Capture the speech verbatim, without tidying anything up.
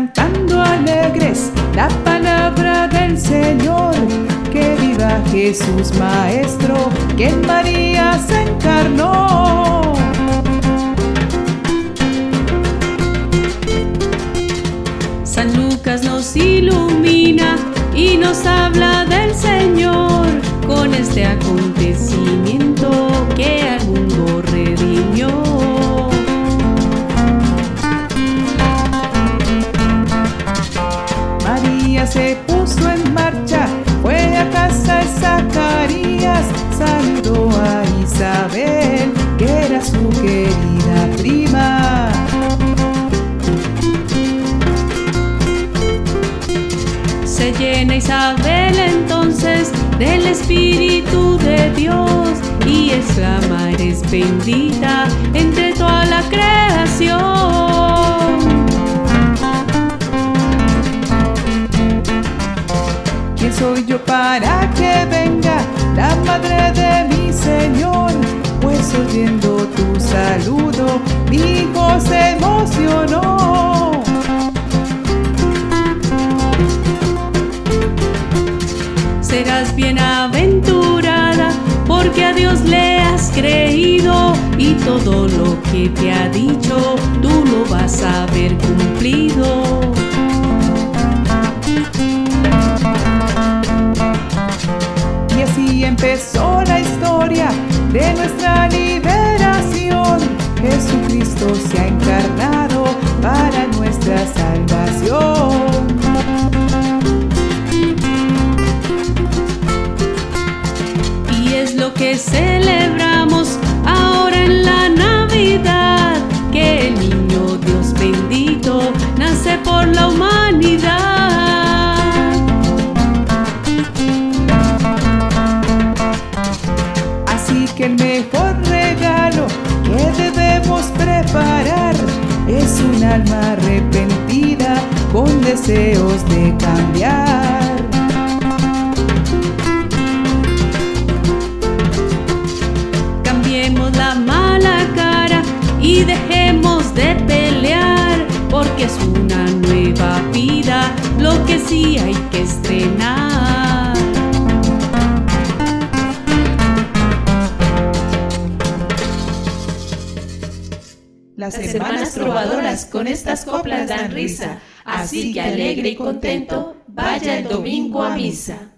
cantando alegres la palabra del Señor. Que viva Jesús Maestro, que en María se encarnó. San Lucas nos ilumina y nos habla del Señor con este acontecimiento que al mundo redimió. María se puso en marcha, fue a casa de Zacarías, saludó a Isabel, que era su querida prima. Se llena Isabel entonces del Espíritu de Dios, y esa madre es bendita entre toda la creación. ¿Quién soy yo para que venga la madre de mi Señor? Pues oyendo tu saludo, mi hijo se emocionó. Serás bienaventurada porque a Dios le has creído, y todo lo que te ha dicho tú lo vas a ver cumplido. Y así empezó la historia de nuestra liberación. Jesucristo se ha encarnado para nuestra salvación. Lo que celebramos ahora en la Navidad, que el niño Dios bendito nace por la humanidad. Así que el mejor regalo que debemos preparar es un alma arrepentida con deseos de cambiar. La mala cara y dejemos de pelear, porque es una nueva vida lo que sí hay que estrenar. Las hermanas trovadoras con estas coplas dan risa, así que alegre y contento vaya el domingo a misa.